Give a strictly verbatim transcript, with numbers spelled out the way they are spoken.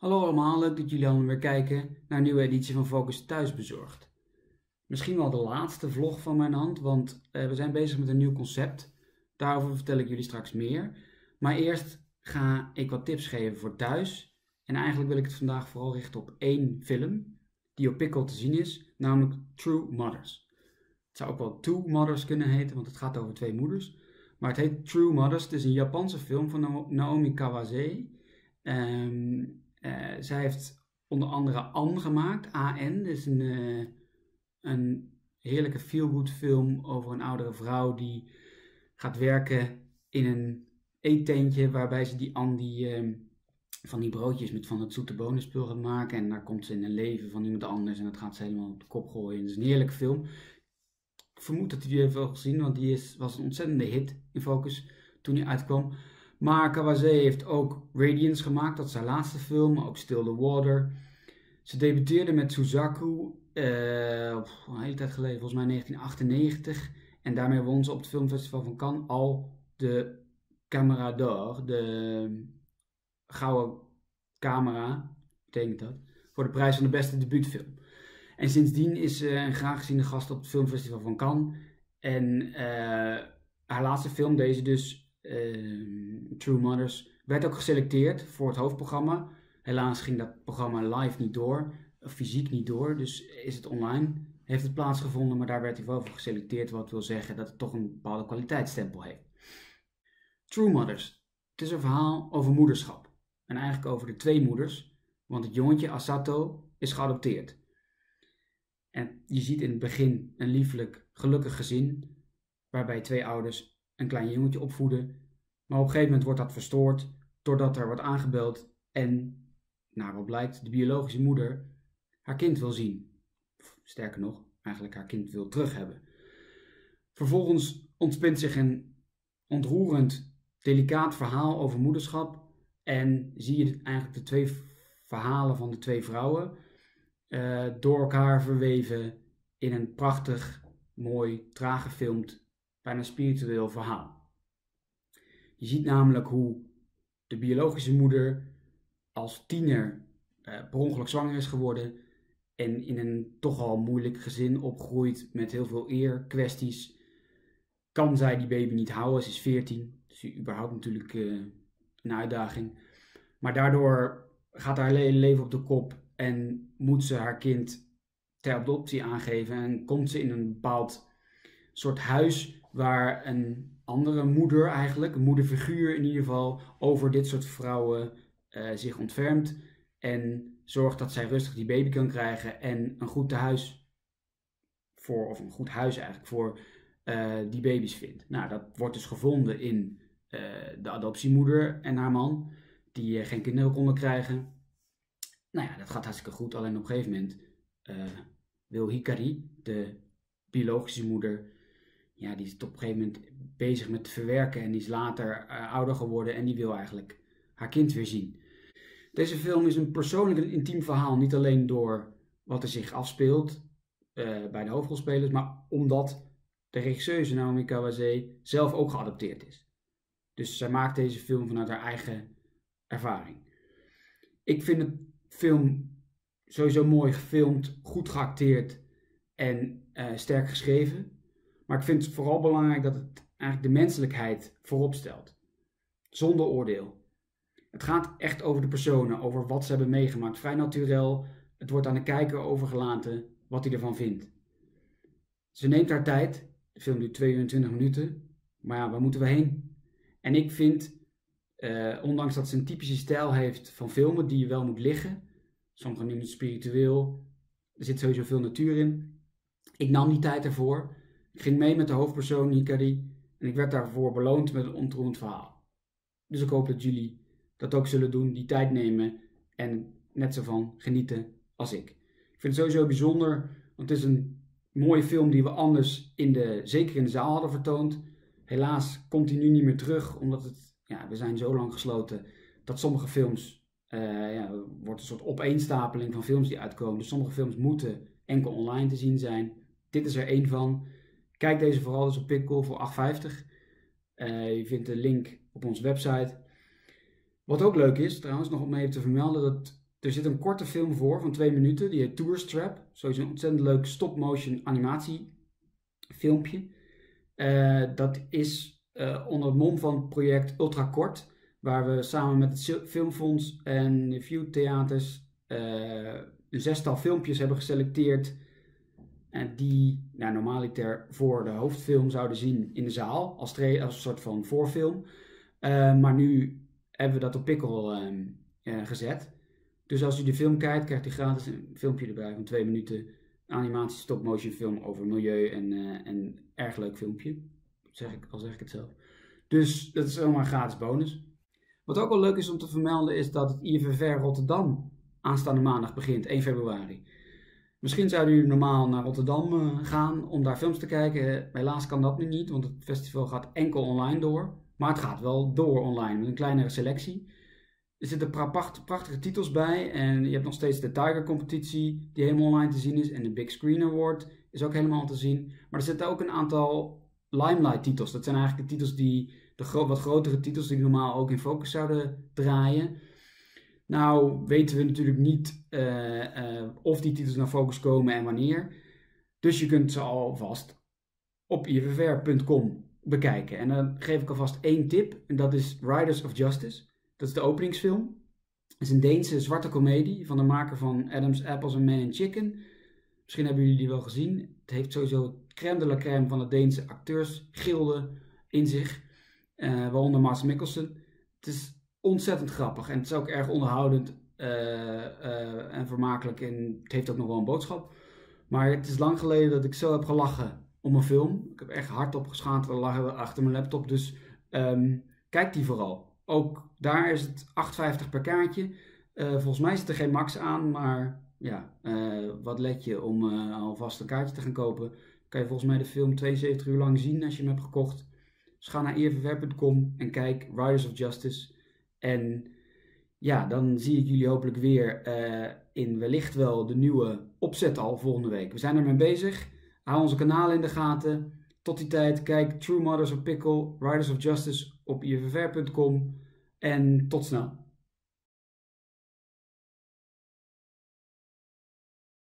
Hallo allemaal, leuk dat jullie allemaal weer kijken naar een nieuwe editie van Focus Thuisbezorgd. Misschien wel de laatste vlog van mijn hand, want uh, we zijn bezig met een nieuw concept. Daarover vertel ik jullie straks meer. Maar eerst ga ik wat tips geven voor thuis. En eigenlijk wil ik het vandaag vooral richten op één film die op Pickle te zien is, namelijk True Mothers. Het zou ook wel Two Mothers kunnen heten, want het gaat over twee moeders. Maar het heet True Mothers. Het is een Japanse film van Naomi Kawase. Um, Uh, zij heeft onder andere An gemaakt, A N. Dat is een, uh, een heerlijke feel-good film over een oudere vrouw die gaat werken in een eettentje waarbij ze die An die, uh, van die broodjes met van het zoete bonenspul gaat maken. En daar komt ze in een leven van iemand anders en dat gaat ze helemaal op de kop gooien. Het is een heerlijke film. Ik vermoed dat jullie hebben wel gezien, want die is, was een ontzettende hit in Focus toen die uitkwam. Maar Kawase heeft ook Radiance gemaakt, dat is haar laatste film, ook Still the Water. Ze debuteerde met Suzaku uh, een hele tijd geleden, volgens mij negentien achtennegentig. En daarmee won ze op het filmfestival van Cannes al de Camera d'Or, de gouden camera, betekent dat, voor de prijs van de beste debuutfilm. En sindsdien is ze een graag geziene gast op het filmfestival van Cannes. En uh, haar laatste film, deze dus, Uh, True Mothers, werd ook geselecteerd voor het hoofdprogramma. Helaas ging dat programma live niet door, of fysiek niet door, dus is het online, heeft het plaatsgevonden, maar daar werd hij wel voor geselecteerd, wat wil zeggen dat het toch een bepaalde kwaliteitsstempel heeft. True Mothers, het is een verhaal over moederschap, en eigenlijk over de twee moeders, want het jongetje Asato is geadopteerd. En je ziet in het begin een liefelijk, gelukkig gezin, waarbij twee ouders een klein jongetje opvoeden. Maar op een gegeven moment wordt dat verstoord doordat er wordt aangebeld en, nou wat blijkt, de biologische moeder haar kind wil zien. Sterker nog, eigenlijk haar kind wil terug hebben. Vervolgens ontspint zich een ontroerend, delicaat verhaal over moederschap en zie je eigenlijk de twee verhalen van de twee vrouwen uh, door elkaar verweven in een prachtig, mooi, traag gefilmd, bijna spiritueel verhaal. Je ziet namelijk hoe de biologische moeder als tiener uh, per ongeluk zwanger is geworden en in een toch al moeilijk gezin opgroeit met heel veel eerkwesties. Kan zij die baby niet houden, ze is veertien, dus überhaupt natuurlijk uh, een uitdaging. Maar daardoor gaat haar hele leven op de kop en moet ze haar kind ter adoptie aangeven en komt ze in een bepaald soort huis waar een andere moeder eigenlijk, een moederfiguur in ieder geval, over dit soort vrouwen uh, zich ontfermt en zorgt dat zij rustig die baby kan krijgen en een goed tehuis voor, of een goed huis eigenlijk, voor uh, die baby's vindt. Nou, dat wordt dus gevonden in uh, de adoptiemoeder en haar man, die uh, geen kinderen konden krijgen. Nou ja, dat gaat hartstikke goed, alleen op een gegeven moment uh, wil Hikari, de biologische moeder, ja, die is op een gegeven moment bezig met te verwerken en die is later uh, ouder geworden en die wil eigenlijk haar kind weer zien. Deze film is een persoonlijk en intiem verhaal, niet alleen door wat er zich afspeelt uh, bij de hoofdrolspelers, maar omdat de regisseuse Naomi Kawase zelf ook geadopteerd is. Dus zij maakt deze film vanuit haar eigen ervaring. Ik vind de film sowieso mooi gefilmd, goed geacteerd en uh, sterk geschreven. Maar ik vind het vooral belangrijk dat het eigenlijk de menselijkheid voorop stelt. Zonder oordeel. Het gaat echt over de personen, over wat ze hebben meegemaakt. Vrij naturel. Het wordt aan de kijker overgelaten wat hij ervan vindt. Ze neemt haar tijd. De film duurt twee uur en twintig minuten. Maar ja, waar moeten we heen? En ik vind, uh, ondanks dat ze een typische stijl heeft van filmen die je wel moet liggen. Sommigen noemen het spiritueel. Er zit sowieso veel natuur in. Ik nam die tijd ervoor. Ik ging mee met de hoofdpersoon Hikari en ik werd daarvoor beloond met een ontroerend verhaal. Dus ik hoop dat jullie dat ook zullen doen, die tijd nemen en net zo van genieten als ik. Ik vind het sowieso bijzonder, want het is een mooie film die we anders in de, zeker in de zaal hadden vertoond. Helaas komt hij nu niet meer terug, omdat het, ja, we zijn zo lang gesloten dat sommige films, uh, ja, wordt een soort opeenstapeling van films die uitkomen. Dus sommige films moeten enkel online te zien zijn. Dit is er één van. Kijk deze vooral dus op Pickle voor acht vijftig. Uh, je vindt de link op onze website. Wat ook leuk is, trouwens, nog om even te vermelden, dat er zit een korte film voor van twee minuten, die heet Tourist Trap. Sowieso een ontzettend leuk stop-motion animatiefilmpje. Uh, dat is uh, onder het mom van het project Ultrakort, waar we samen met het Filmfonds en de View Theaters uh, een zestal filmpjes hebben geselecteerd. En die nou, normaliter voor de hoofdfilm zouden zien in de zaal, als, als een soort van voorfilm. Uh, maar nu hebben we dat op Pikkel uh, uh, gezet. Dus als u de film kijkt, krijgt u gratis een filmpje erbij van twee minuten. Animatie stop-motion film over milieu en uh, een erg leuk filmpje. Zeg ik, al zeg ik het zelf. Dus dat is helemaal een gratis bonus. Wat ook wel leuk is om te vermelden is dat het I F F R Rotterdam aanstaande maandag begint, één februari. Misschien zouden jullie normaal naar Rotterdam uh, gaan om daar films te kijken. Helaas kan dat nu niet, want het festival gaat enkel online door. Maar het gaat wel door online met een kleinere selectie. Er zitten pracht, prachtige titels bij en je hebt nog steeds de Tiger competitie die helemaal online te zien is. En de Big Screen Award is ook helemaal te zien. Maar er zitten ook een aantal Limelight titels. Dat zijn eigenlijk de titels die, de gro- wat grotere titels die normaal ook in focus zouden draaien. Nou weten we natuurlijk niet uh, uh, of die titels naar focus komen en wanneer. Dus je kunt ze alvast op I F F R punt com bekijken. En dan geef ik alvast één tip en dat is Riders of Justice. Dat is de openingsfilm. Het is een Deense zwarte komedie van de maker van Adam's Apples and Men in Chicken. Misschien hebben jullie die wel gezien. Het heeft sowieso het crème de la crème van de Deense acteursgilde in zich. Uh, waaronder Mads Mikkelsen. Het is ontzettend grappig en het is ook erg onderhoudend uh, uh, en vermakelijk. En het heeft ook nog wel een boodschap. Maar het is lang geleden dat ik zo heb gelachen om een film. Ik heb echt hardop geschaamd achter mijn laptop. Dus um, kijk die vooral. Ook daar is het acht vijftig per kaartje. Uh, volgens mij zit er geen max aan, maar ja, uh, wat let je om uh, alvast een kaartje te gaan kopen. Kan je volgens mij de film tweeënzeventig uur lang zien als je hem hebt gekocht. Dus ga naar I F F R punt com en kijk Riders of Justice. En ja, dan zie ik jullie hopelijk weer uh, in wellicht wel de nieuwe opzet al volgende week. We zijn ermee bezig. Hou onze kanalen in de gaten. Tot die tijd, kijk True Mothers of Pickle, Riders of Justice op I F F R punt com en tot snel.